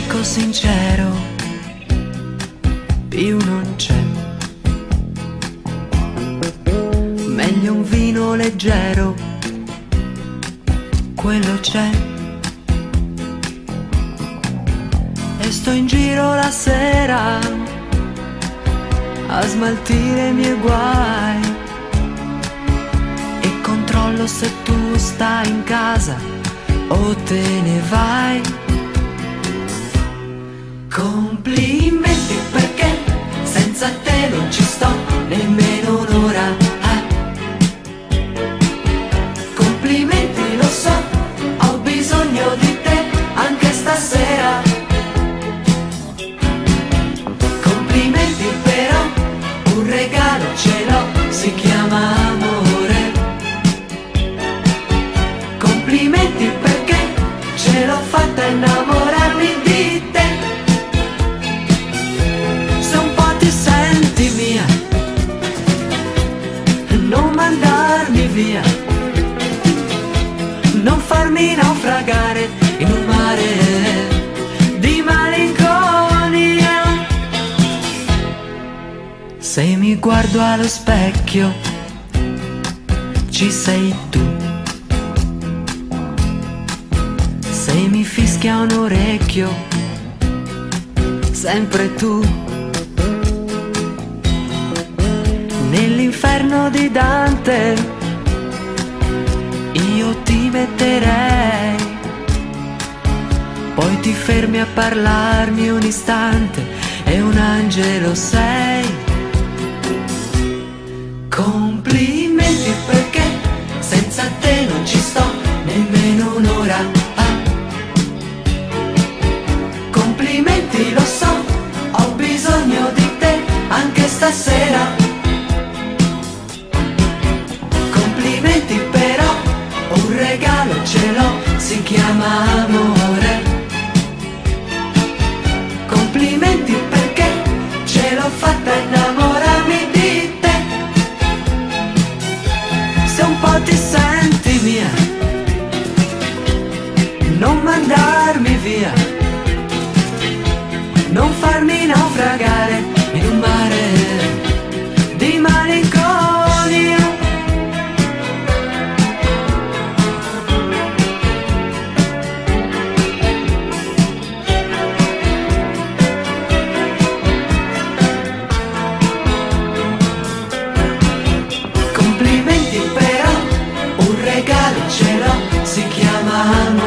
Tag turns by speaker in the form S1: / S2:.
S1: amico sincero più non c'è. Meglio un vino leggero, quello c'è. E sto in giro la sera a smaltire i miei guai e controllo se tu stai in casa o te ne vai. Complimenti perché senza te non ci sto nemmeno un'ora. Complimenti, lo so, ho bisogno di te anche stasera. Complimenti però, un regalo ce l'ho, si chiama amore. Complimenti perché ce l'ho fatta innamorarmi di te. Se un po' ti senti mia, non mandarmi via, non farmi naufragare in un mare di malinconia. Se mi guardo allo specchio, ci sei tu. Se mi fischia un orecchio, sempre tu. Nell'inferno di Dante io ti metterei, poi ti fermi a parlarmi un istante e un angelo sei. Complimenti perché senza te non ci sto nemmeno un'ora. Complimenti, lo so, ho bisogno di te anche stasera. Complimenti però, un regalo ce l'ho, si chiama amore. Complimenti perché ce l'ho fatta innamorarmi di te. Se un po' ti senti mia, non mandarmi via, non farmi naufragare in un mare di malinconia. Complimenti però, un regalo ce l'ho, si chiama